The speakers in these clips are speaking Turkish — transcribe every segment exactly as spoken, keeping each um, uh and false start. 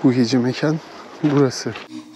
Bu gece mekan burası.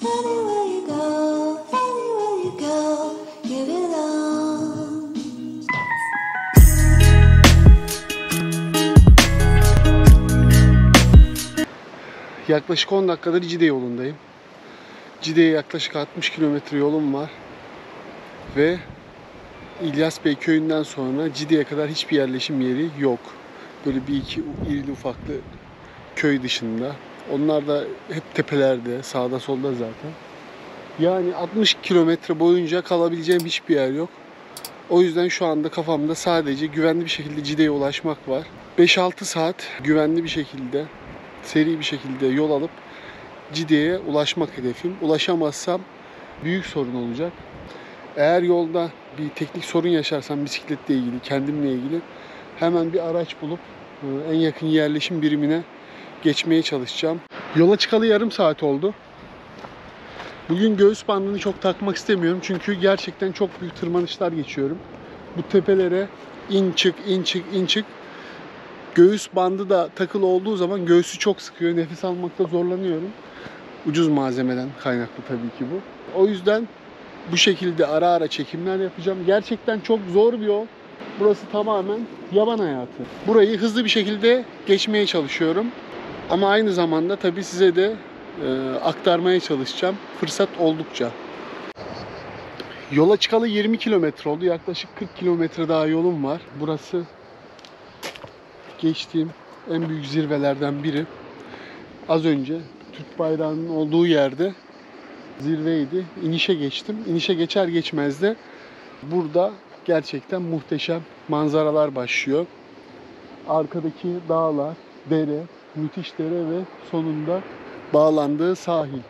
Yaklaşık on dakikadır Cide yolundayım. Cide'ye yaklaşık altmış kilometre yolum var. Ve İlyas Bey köyünden sonra Cide'ye kadar hiçbir yerleşim yeri yok. Böyle bir iki irili ufaklı köy dışında. Onlar da hep tepelerde, sağda solda zaten. Yani altmış kilometre boyunca kalabileceğim hiçbir yer yok. O yüzden şu anda kafamda sadece güvenli bir şekilde Cide'ye ulaşmak var. beş altı saat güvenli bir şekilde, seri bir şekilde yol alıp Cide'ye ulaşmak hedefim. Ulaşamazsam büyük sorun olacak. Eğer yolda bir teknik sorun yaşarsam bisikletle ilgili, kendimle ilgili hemen bir araç bulup en yakın yerleşim birimine geçmeye çalışacağım. Yola çıkalı yarım saat oldu. Bugün göğüs bandını çok takmak istemiyorum çünkü gerçekten çok büyük tırmanışlar geçiyorum. Bu tepelere in çık, in çık, in çık. Göğüs bandı da takılı olduğu zaman göğsü çok sıkıyor. Nefes almakta zorlanıyorum. Ucuz malzemeden kaynaklı tabii ki bu. O yüzden bu şekilde ara ara çekimler yapacağım. Gerçekten çok zor bir yol. Burası tamamen yaban hayatı. Burayı hızlı bir şekilde geçmeye çalışıyorum. Ama aynı zamanda tabii size de e, aktarmaya çalışacağım. Fırsat oldukça. Yola çıkalı yirmi kilometre oldu. Yaklaşık kırk kilometre daha yolum var. Burası geçtiğim en büyük zirvelerden biri. Az önce Türk bayrağının olduğu yerde zirveydi. İnişe geçtim. İnişe geçer geçmez de burada gerçekten muhteşem manzaralar başlıyor. Arkadaki dağlar, dere, müthiş dere ve sonunda bağlandığı sahil.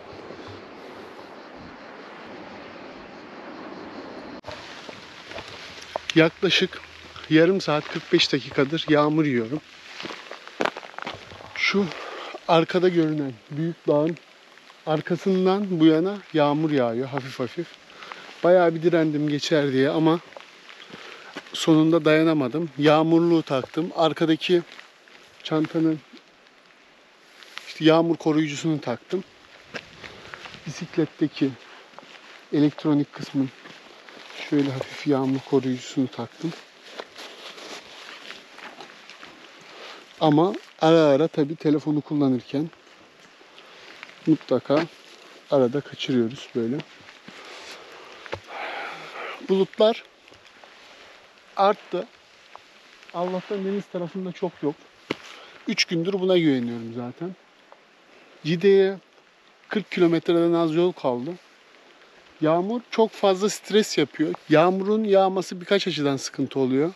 Yaklaşık yarım saat kırk beş dakikadır yağmur yiyorum. Şu arkada görünen büyük dağın arkasından bu yana yağmur yağıyor hafif hafif. Bayağı bir direndim geçer diye ama sonunda dayanamadım. Yağmurluğu taktım. Arkadaki çantanın işte yağmur koruyucusunu taktım. Bisikletteki elektronik kısmın şöyle hafif yağmur koruyucusunu taktım. Ama ara ara tabii telefonu kullanırken mutlaka arada kaçırıyoruz böyle. Bulutlar arttı. Allah'tan deniz tarafında çok yok. üç gündür buna güveniyorum zaten. Cide'ye kırk kilometreden az yol kaldı. Yağmur çok fazla stres yapıyor. Yağmurun yağması birkaç açıdan sıkıntı oluyor.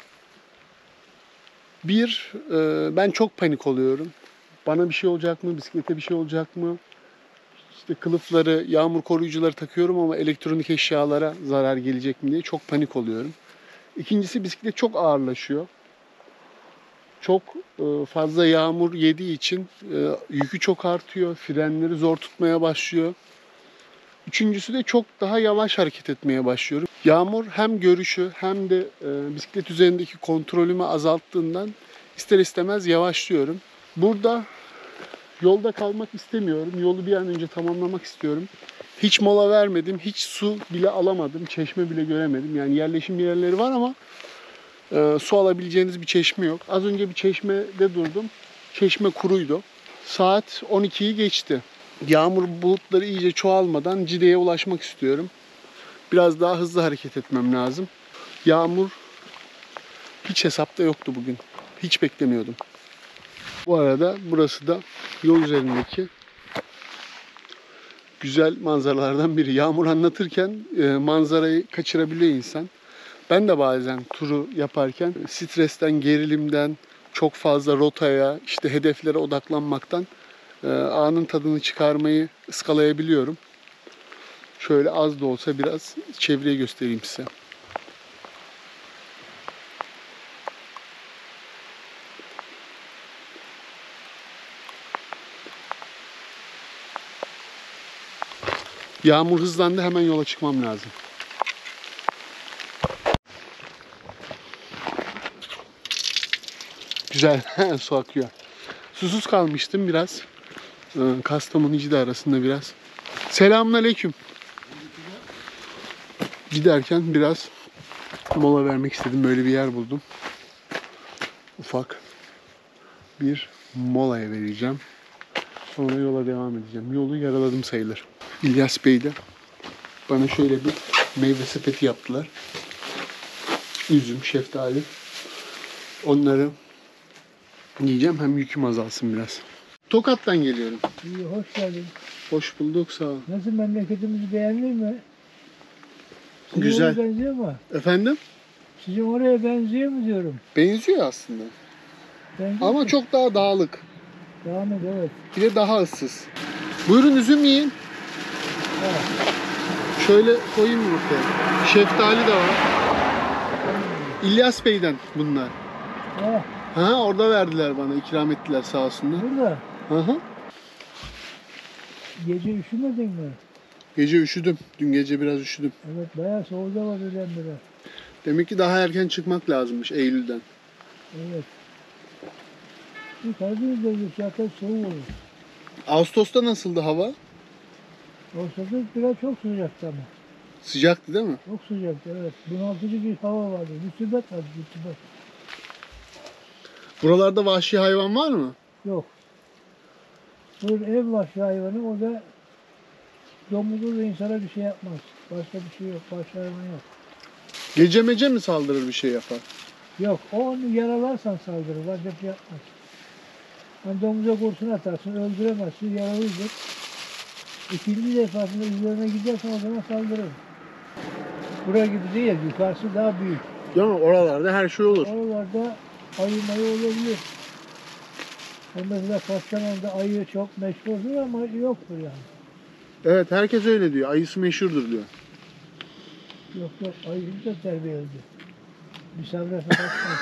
Bir, ben çok panik oluyorum. Bana bir şey olacak mı? Bisiklete bir şey olacak mı? İşte kılıfları, yağmur koruyucuları takıyorum ama elektronik eşyalara zarar gelecek mi diye çok panik oluyorum. İkincisi bisiklet çok ağırlaşıyor. Çok fazla yağmur yediği için yükü çok artıyor. Frenleri zor tutmaya başlıyor. Üçüncüsü de çok daha yavaş hareket etmeye başlıyorum. Yağmur hem görüşü hem de bisiklet üzerindeki kontrolümü azalttığından ister istemez yavaşlıyorum. Burada yolda kalmak istemiyorum. Yolu bir an önce tamamlamak istiyorum. Hiç mola vermedim. Hiç su bile alamadım. Çeşme bile göremedim. Yani yerleşim yerleri var ama e, su alabileceğiniz bir çeşme yok. Az önce bir çeşmede durdum. Çeşme kuruydu. Saat on ikiyi geçti. Yağmur bulutları iyice çoğalmadan Cide'ye ulaşmak istiyorum. Biraz daha hızlı hareket etmem lazım. Yağmur hiç hesapta yoktu bugün. Hiç beklemiyordum. Bu arada burası da yol üzerindeki güzel manzaralardan biri. Yağmur anlatırken e, manzarayı kaçırabiliyor insan. Ben de bazen turu yaparken stresten, gerilimden, çok fazla rotaya, işte hedeflere odaklanmaktan e, anın tadını çıkarmayı ıskalayabiliyorum. Şöyle az da olsa biraz çevreyi göstereyim size. Yağmur hızlandı, hemen yola çıkmam lazım. Güzel, su akıyor. Susuz kalmıştım biraz. Kastamonu Cide arasında biraz. Selamünaleyküm. Giderken biraz mola vermek istedim. Böyle bir yer buldum. Ufak bir molaya vereceğim. Sonra yola devam edeceğim. Yolu yaraladım sayılır. İlyas Bey de bana şöyle bir meyve sepeti yaptılar. Üzüm, şeftali. Onları yiyeceğim. Hem yüküm azalsın biraz. Tokat'tan geliyorum. İyi, hoş geldin. Hoş bulduk, sağ ol. Nasıl, memleketimizi beğendin mi? Sizin Güzel. oraya benziyor mu? Efendim? Sizin oraya benziyor mu diyorum. Benziyor aslında. Benziyor Ama mu? çok daha dağlık. Devam et, evet. Bir de daha ıssız. Buyurun üzüm yiyin. Evet. Şöyle koyayım mı ortaya? Şeftali de var. İlyas Bey'den bunlar. Ha, Ha, orada verdiler bana, ikram ettiler sağ olsunlar. burada. Hı hı. Gece üşümedin mi? Gece üşüdüm. Dün gece biraz üşüdüm. Evet, bayağı soğudu var birdenbire. Demek ki daha erken çıkmak lazımmış Eylül'den. Evet. Bu Karadeniz'de zaten soğuk olur. Ağustos'ta nasıldı hava? Ağustos'ta biraz çok sıcaktı ama. Sıcaktı değil mi? Çok sıcaktı, evet. Bunaltıcı bir hava vardı. Rütubet vardı, rütubet. Buralarda vahşi hayvan var mı? Yok. Bu ev vahşi hayvanı, o da domuzu da insana bir şey yapmaz. Başka bir şey yok, vahşi hayvan yok. Gece mece mi saldırır, bir şey yapar? Yok, o onu yaralarsan saldırır, başka bir şey yapmaz. Hani domuza kurşun atarsın, öldüremezsin, yaralıydır. İkinci defasında üzerine gidersen o zaman saldırır. Buraya gibi değil, yukarısı daha büyük. Ya oralarda her şey olur. Oralarda ayı mayı olabilir. O mesela Kastamonu'da ayı çok meşhurdur ama yoktur yani. Evet, herkes öyle diyor. Ayısı meşhurdur diyor. Yok yok, ayı da terbiye ediyor. Misafire sataşmaz.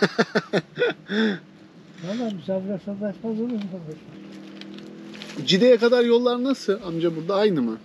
Valla misafire sataşmaz olur mu? Cide'ye kadar yollar nasıl? Amca burada aynı mı?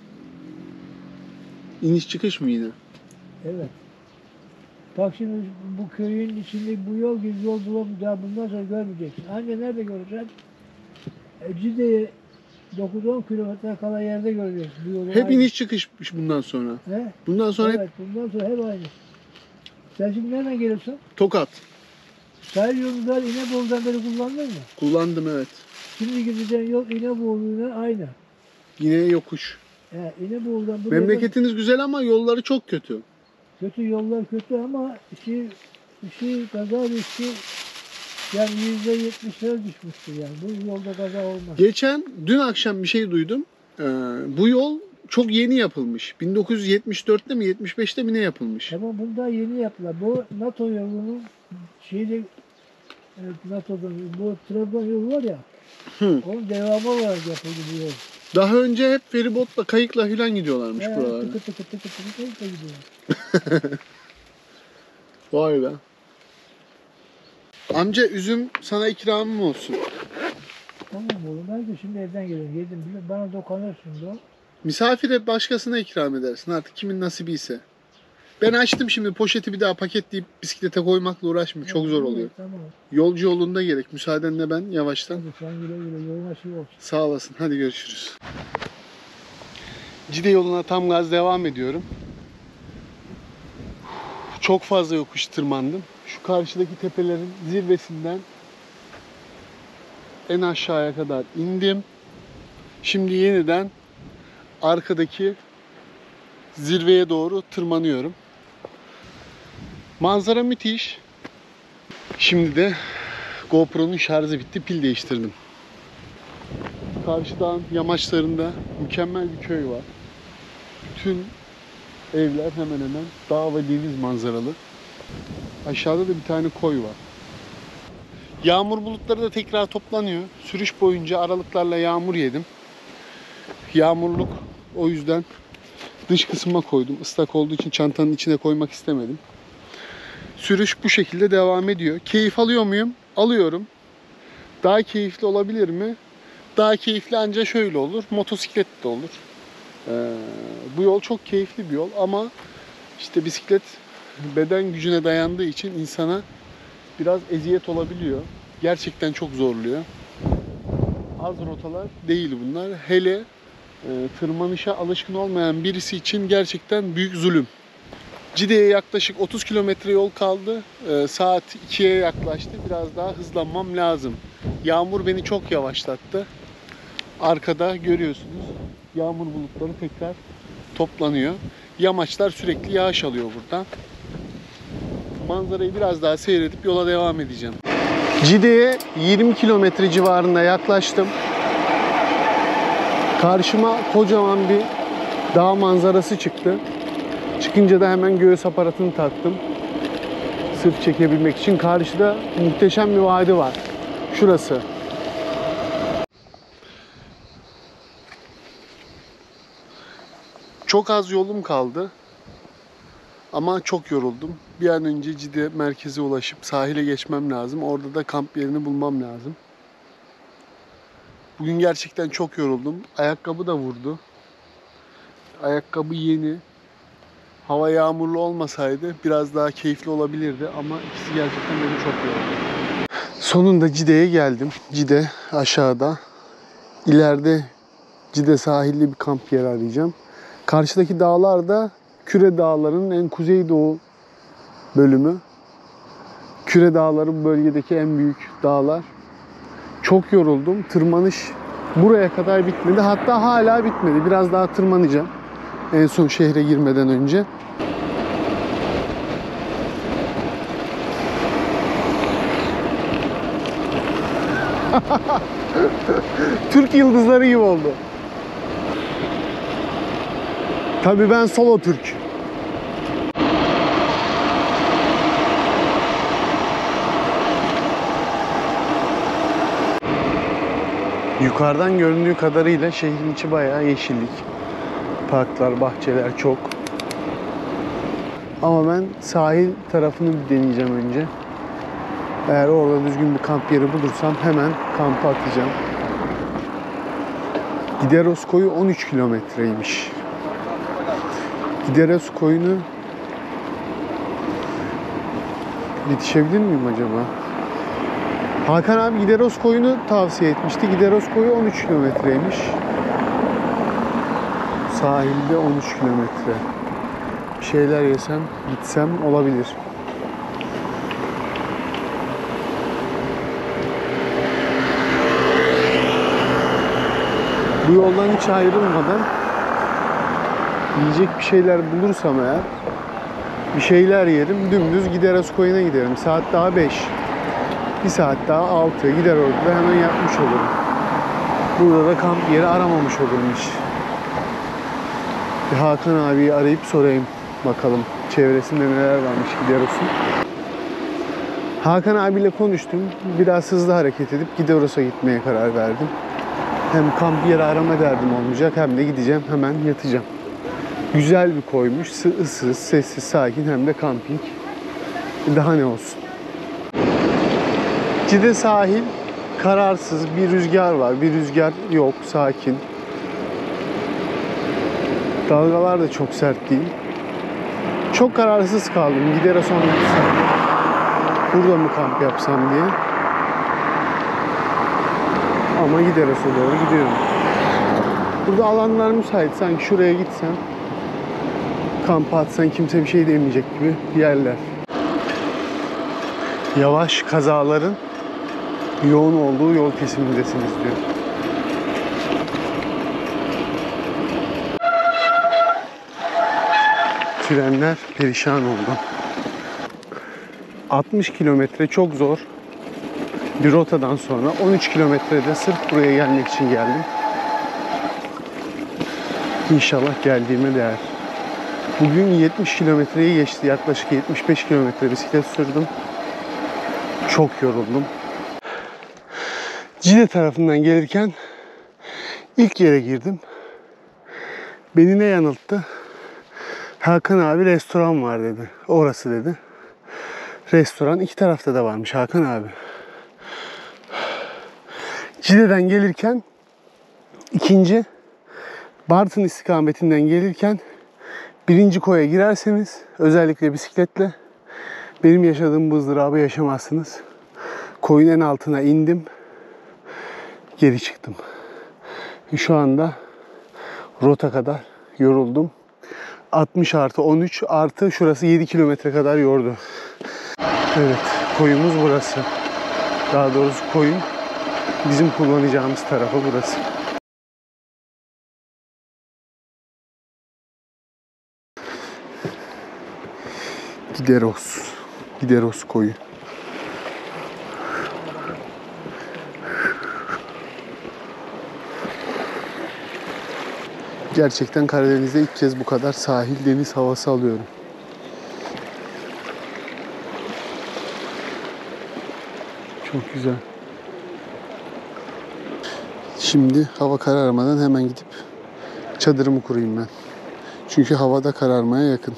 İniş çıkış mı yine? Evet. Bak şimdi bu köyün içinde bu yol gibi yol bulamayacağız. Daha bundan sonra görmeyeceksin. Anca nerede göreceksin? E, Cide'ye dokuz on kilometre kala yerde göreceksin. Bu yolu Hep aynı. iniş çıkışmış bundan sonra. He? Bundan sonra Evet, hep bundan sonra hep aynı. Sen şimdi nereden geliyorsun? Tokat. Sahil yolunda İnebolu'dan beri kullandın mı? Kullandım, evet. Şimdi gideceğin yol İnebolu'yla aynı. Yine yokuş. He, İnebolu'dan buraya Memleketiniz güzel ama yolları çok kötü. kötü, yollar kötü ama işi, işi kaza riski yani yüzde yetmişlere düşmüştür yani. Bu yolda kaza olmaz. Geçen, dün akşam bir şey duydum. Ee, bu yol çok yeni yapılmış. bin dokuz yüz yetmiş dörtte mi yetmiş beşte mi ne yapılmış? Ama bunda yeni yapılan. Bu NATO yolunun şeyde, evet, NATO'da bu Trabzon yolu var ya. Hı. Onun devamı olarak yapıldı bu yol. Daha önce hep feribotla, kayıkla falan gidiyorlarmış He, buralarda. tıkı tıkı tıkı tıkı tıkı gidiyor. Vay be. Amca, üzüm sana ikramım olsun. Tamam oğlum, ben de şimdi evden geliyorum. Yedim bile. Bana dokanırsın da. Misafire başkasına ikram edersin artık, kimin nasibiyse. Ben açtım şimdi poşeti, bir daha paketleyip bisiklete koymakla uğraşmıyorum. Çok zor oluyor. Tamam. Yolcu yolunda gerek. Müsaadenle ben yavaştan. Hadi sen güle güle. Yolun açık olsun. Sağ olasın. Hadi görüşürüz. Cide yoluna tam gaz devam ediyorum. Çok fazla yokuş tırmandım. Şu karşıdaki tepelerin zirvesinden en aşağıya kadar indim. Şimdi yeniden arkadaki zirveye doğru tırmanıyorum. Manzara müthiş. Şimdi de GoPro'nun şarjı bitti, pil değiştirdim. Karşı dağın yamaçlarında mükemmel bir köy var. Bütün evler hemen hemen dağ ve deniz manzaralı. Aşağıda da bir tane koy var. Yağmur bulutları da tekrar toplanıyor. Sürüş boyunca aralıklarla yağmur yedim. Yağmurluk, o yüzden dış kısma koydum. Islak olduğu için çantanın içine koymak istemedim. Sürüş bu şekilde devam ediyor. Keyif alıyor muyum? Alıyorum. Daha keyifli olabilir mi? Daha keyifli ancak şöyle olur. Motosiklet de olur. Ee, bu yol çok keyifli bir yol ama işte bisiklet beden gücüne dayandığı için insana biraz eziyet olabiliyor. Gerçekten çok zorluyor. az rotalar değil bunlar. Hele e, tırmanışa alışkın olmayan birisi için gerçekten büyük zulüm. Cide'ye yaklaşık otuz kilometre yol kaldı. E, saat ikiye yaklaştı. Biraz daha hızlanmam lazım. Yağmur beni çok yavaşlattı. Arkada görüyorsunuz yağmur bulutları tekrar toplanıyor. Yamaçlar sürekli yağış alıyor burada. Manzarayı biraz daha seyredip yola devam edeceğim. Cide'ye yirmi kilometre civarında yaklaştım. Karşıma kocaman bir dağ manzarası çıktı. Çıkınca da hemen göğüs aparatını taktım. Sırf çekebilmek için. Karşıda muhteşem bir vadi var. Şurası. Çok az yolum kaldı. Ama çok yoruldum. Bir an önce Cide merkeze ulaşıp sahile geçmem lazım. Orada da kamp yerini bulmam lazım. Bugün gerçekten çok yoruldum. Ayakkabı da vurdu. Ayakkabı yeni. Hava yağmurlu olmasaydı biraz daha keyifli olabilirdi ama ikisi gerçekten beni çok yordu. Sonunda Cide'ye geldim. Cide aşağıda. İleride Cide sahilli bir kamp yeri arayacağım. Karşıdaki dağlar da Küre Dağları'nın en kuzeydoğu bölümü. Küre Dağları bu bölgedeki en büyük dağlar. Çok yoruldum. Tırmanış buraya kadar bitmedi. Hatta hala bitmedi. Biraz daha tırmanacağım. En son şehre girmeden önce. Türk yıldızları gibi oldu. Tabii ben solo Türk. Yukarıdan göründüğü kadarıyla şehrin içi bayağı yeşillik. Parklar, bahçeler çok. Ama ben sahil tarafını bir deneyeceğim önce. Eğer orada düzgün bir kamp yeri bulursam hemen kampa atacağım. Gideros koyu on üç kilometreymiş. Gideros koyunu yetişebilir miyim acaba? Hakan abi Gideros koyunu tavsiye etmişti. Gideros koyu on üç kilometreymiş. Sahilde on üç kilometre. Bir şeyler yesem, gitsem olabilir. Bu yoldan hiç ayrılmadan yiyecek bir şeyler bulursam eğer bir şeyler yerim, dümdüz Gideros koyuna giderim. Saat daha beş. Bir saat daha altı. Gider orada hemen yapmış olurum. Burada da kamp yeri aramamış olurum hiç. Bir Hakan abiyi arayıp sorayım bakalım çevresinde neler varmış Gideros'un. Hakan abiyle konuştum. Biraz hızlı hareket edip Gideros'a gitmeye karar verdim. Hem kamp yeri arama derdim olmayacak hem de gideceğim hemen yatacağım. Güzel bir koymuş. Issız, sessiz, sakin hem de kamping. Daha ne olsun. Cide sahil kararsız, bir rüzgar var. Bir rüzgar yok, sakin. Dalgalar da çok sert değil. Çok kararsız kaldım. Gider'e sonra gitsem, burada mı kamp yapsam diye. Ama Gideros'a doğru gidiyorum. Burada alanlar müsait. Sanki şuraya gitsen, kamp atsan kimse bir şey demeyecek gibi yerler. Yavaş kazaların yoğun olduğu yol kesimindesiniz diyor. Frenler perişan oldu. altmış kilometre çok zor bir rotadan sonra on üç kilometrede sırf buraya gelmek için geldim. İnşallah geldiğime değer. Bugün yetmiş kilometreyi geçti. Yaklaşık yetmiş beş kilometre bisiklet sürdüm. Çok yoruldum. Cide tarafından gelirken ilk yere girdim. Beni ne yanılttı? Hakan abi restoran var dedi. Orası dedi. Restoran iki tarafta da varmış Hakan abi. Cide'den gelirken ikinci Bartın istikametinden gelirken birinci koya girerseniz özellikle bisikletle benim yaşadığım bu ızdırabı yaşamazsınız. Koyun en altına indim. geri çıktım. Şu anda rota kadar yoruldum. altmış artı on üç artı şurası yedi kilometre kadar yordu. Evet, koyumuz burası. Daha doğrusu koyun bizim kullanacağımız tarafı burası. Gideros. Gideros koyu. Gerçekten Karadeniz'de ilk kez bu kadar sahil deniz havası alıyorum. Çok güzel. Şimdi hava kararmadan hemen gidip çadırımı kurayım ben. Çünkü havada kararmaya yakın.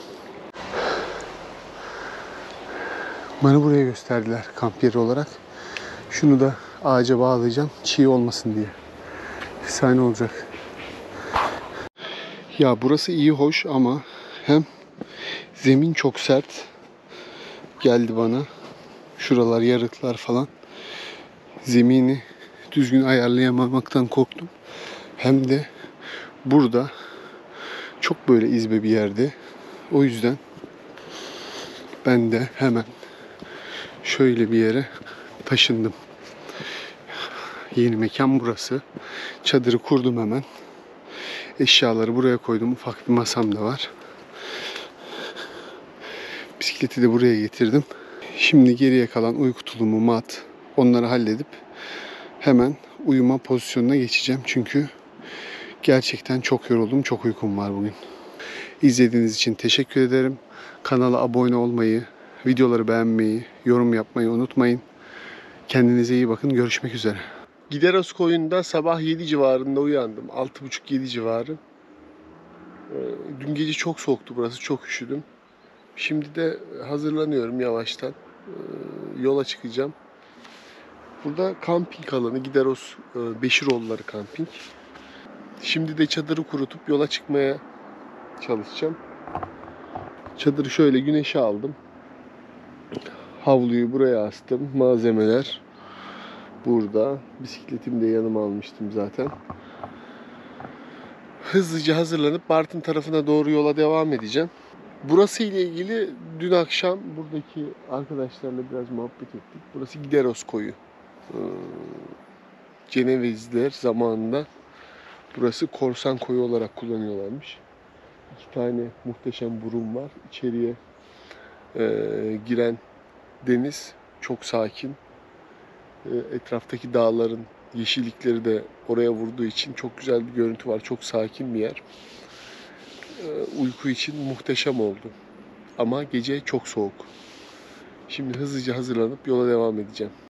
Bana buraya gösterdiler kamp yeri olarak. Şunu da ağaca bağlayacağım çiğ olmasın diye. Efsane olacak. Ya burası iyi hoş ama hem zemin çok sert geldi bana. Şuralar yarıklar falan. Zemini düzgün ayarlayamamaktan korktum. Hem de burada çok böyle izbe bir yerde. O yüzden ben de hemen şöyle bir yere taşındım. Yeni mekan burası. Çadırı kurdum hemen. Eşyaları buraya koydum. Ufak bir masam da var. Bisikleti de buraya getirdim. Şimdi geriye kalan uyku tulumu, mat, onları halledip hemen uyuma pozisyonuna geçeceğim. Çünkü gerçekten çok yoruldum. Çok uykum var bugün. İzlediğiniz için teşekkür ederim. Kanala abone olmayı, videoları beğenmeyi, yorum yapmayı unutmayın. Kendinize iyi bakın. Görüşmek üzere. Gideros koyunda sabah yedi civarında uyandım. altı buçuk yedi civarı. Dün gece çok soğuktu burası. Çok üşüdüm. Şimdi de hazırlanıyorum yavaştan. Yola çıkacağım. Burada kamping alanı. Gideros Beşiroğulları kamping. Şimdi de çadırı kurutup yola çıkmaya çalışacağım. Çadırı şöyle güneşe aldım. Havluyu buraya astım. Malzemeler burada. Bisikletimi de yanıma almıştım zaten. Hızlıca hazırlanıp Bartın tarafına doğru yola devam edeceğim. Burası ile ilgili dün akşam buradaki arkadaşlarla biraz muhabbet ettik. Burası Gideros koyu. Ee, Cenevezliler zamanında burası korsan koyu olarak kullanıyorlarmış. İki tane muhteşem burun var. İçeriye e, giren deniz çok sakin. E, etraftaki dağların yeşillikleri de oraya vurduğu için çok güzel bir görüntü var. Çok sakin bir yer. E, uyku için muhteşem oldu. Ama gece çok soğuk. Şimdi hızlıca hazırlanıp yola devam edeceğim.